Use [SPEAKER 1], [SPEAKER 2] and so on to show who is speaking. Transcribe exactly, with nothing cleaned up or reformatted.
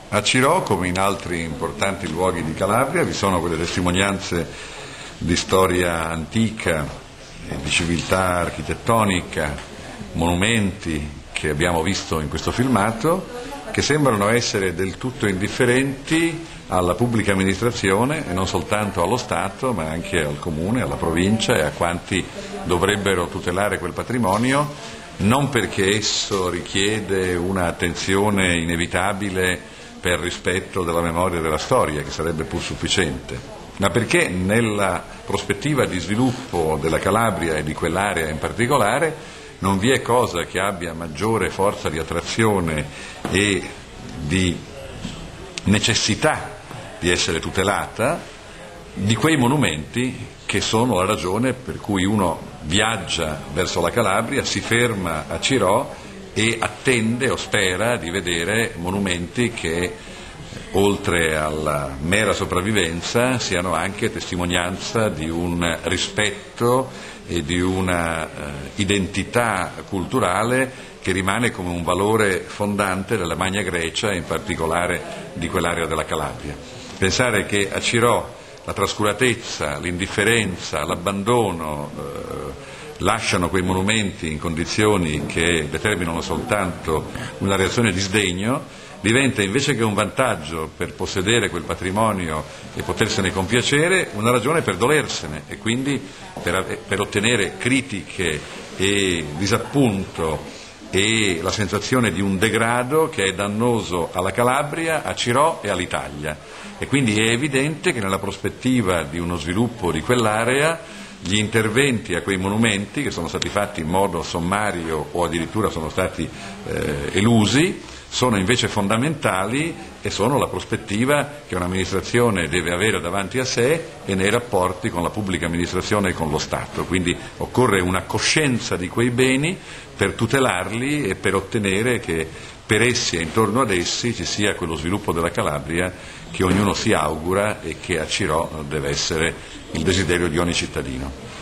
[SPEAKER 1] A Cirò, come in altri importanti luoghi di Calabria, vi sono quelle testimonianze di storia antica, di civiltà architettonica, monumenti che abbiamo visto in questo filmato, che sembrano essere del tutto indifferenti alla pubblica amministrazione e non soltanto allo Stato, ma anche al Comune, alla provincia e a quanti dovrebbero tutelare quel patrimonio, non perché esso richiede un'attenzione inevitabile per rispetto della memoria e della storia, che sarebbe pur sufficiente, ma perché nella prospettiva di sviluppo della Calabria e di quell'area in particolare non vi è cosa che abbia maggiore forza di attrazione e di necessità di essere tutelata di quei monumenti che sono la ragione per cui uno viaggia verso la Calabria, si ferma a Cirò e attende o spera di vedere monumenti che, oltre alla mera sopravvivenza, siano anche testimonianza di un rispetto e di una eh, identità culturale che rimane come un valore fondante della Magna Grecia e in particolare di quell'area della Calabria. Pensare che a Cirò la trascuratezza, l'indifferenza, l'abbandono eh, lasciano quei monumenti in condizioni che determinano soltanto una reazione di sdegno, diventa invece che un vantaggio per possedere quel patrimonio e potersene compiacere, una ragione per dolersene e quindi per, per ottenere critiche e disappunto e la sensazione di un degrado che è dannoso alla Calabria, a Cirò e all'Italia. E quindi è evidente che nella prospettiva di uno sviluppo di quell'area gli interventi a quei monumenti, che sono stati fatti in modo sommario o addirittura sono stati eh, elusi, sono invece fondamentali e sono la prospettiva che un'amministrazione deve avere davanti a sé e nei rapporti con la pubblica amministrazione e con lo Stato. Quindi occorre una coscienza di quei beni per tutelarli e per ottenere che per essi e intorno ad essi ci sia quello sviluppo della Calabria che ognuno si augura e che a Cirò deve essere il desiderio di ogni cittadino.